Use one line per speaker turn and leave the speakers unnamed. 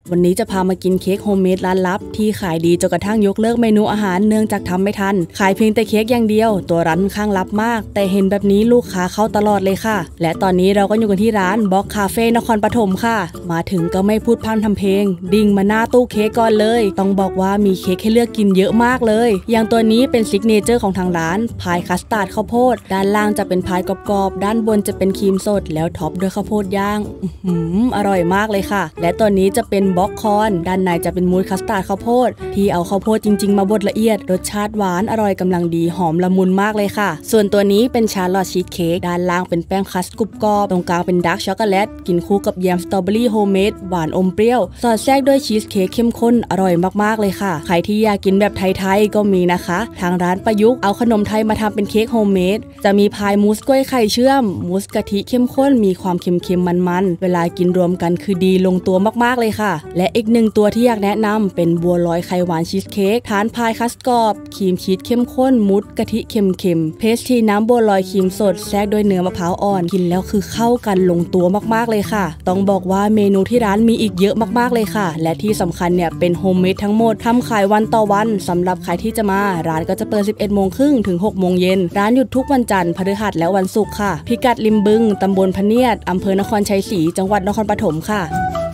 วันนี้จะพามากินเค้กโฮมเมดร้านลับที่ขายดีจนกระทั่งยกเลิกเมนูอาหารเนื่องจากทำไม่ทันขายเพียงแต่เค้กอย่างเดียวตัวร้านข้างลับมากแต่เห็นแบบนี้ลูกค้าเข้าตลอดเลยค่ะและตอนนี้เราก็อยู่กันที่ร้านบ็อกคาเฟ่นครปฐมค่ะมาถึงก็ไม่พูดพร่ำทำเพลงดิ่งมาหน้าตู้เค้กก่อนเลยต้องบอกว่ามีเค้กให้เลือกกินเยอะมากเลยอย่างตัวนี้เป็นซิกเนเจอร์ของทางร้านพายคัสตาร์ดข้าวโพดด้านล่างจะเป็นพายกรอบๆด้านบนจะเป็นครีมสดแล้วท็อปด้วยข้าวโพดย่างอร่อยมากเลยค่ะและตัวนี้จะเป็นบ็อกคอนด้านในจะเป็นมูสคัสตาร์ดข้าวโพดที่เอาข้าวโพดจริงๆมาบดละเอียดรสชาติหวานอร่อยกำลังดีหอมละมุนมากเลยค่ะส่วนตัวนี้เป็นชาร์ลอตชีสเค้กด้านล่างเป็นแป้งคัสกรุบกรอบตรงกลางเป็นดาร์กช็อกโกแลตกินคู่กับแยมสตรอเบอรี่โฮมเมดหวานอมเปรี้ยวสอดแทรกด้วยชีสเค้กเข้มข้นอร่อยมากๆเลยค่ะใครที่อยากกินแบบไทยๆก็มีนะคะทางร้านประยุกต์เอาขนมไทยมาทำเป็นเค้กโฮมเมดจะมีพายมูสกล้วยไข่เชื่อมมูสกะทิเข้มข้นมีความเค็มๆมันๆเวลากินรวมกันคือดีลงตัวมากๆเลยค่ะและอีกหนึ่งตัวที่อยากแนะนำเป็นบัวลอยไข่หวานชีสเค้กทานพายคัสกรอบครีมชีสเข้มข้นมูสกะทิเค็มๆเพสทรีน้ำบัวลอยครีมสดแทรกด้วยเนื้อมะพร้าวอ่อนกินแล้วคือเข้ากันลงตัวมากๆเลยค่ะต้องบอกว่าเมนูที่ร้านมีอีกเยอะมากๆเลยค่ะและที่สำคัญเนี่ยเป็นโฮมเมดทั้งหมดทำขายวันต่อวันสำหรับใครที่จะมาร้านก็จะเปิด 11:30 ถึง 6 โมงเย็นร้านหยุดทุกวันจันทร์พฤหัสและวันศุกร์ค่ะพิกัดริมบึงตำบลพะเนียดอำเภอนครชัยศรีจังหวัดนครปฐมค่ะ